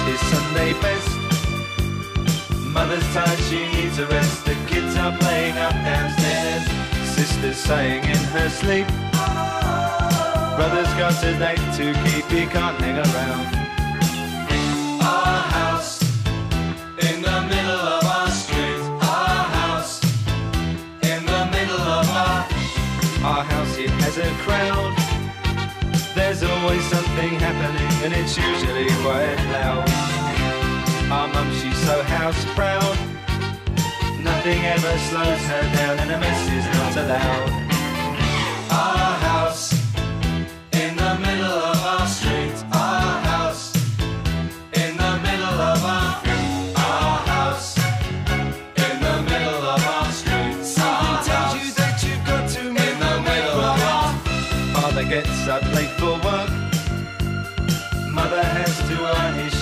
is Sunday best. Mother's tired, she needs a rest. The kids are playing up downstairs. Sister's saying in her sleep, brother's got a date to keep, he can't hang around. Our house in the middle of our street. Our house in the middle of our house, it has a crowd. There's always something happening and it's usually quite loud. Our mum, she's so house proud. Nothing ever slows her down and a mess is not allowed. Our house in the middle of our street. Our house in the middle of our house in the middle of our street. Something tells you that you've got to make in the middle of our. Father gets up late for work. Mother has to earn his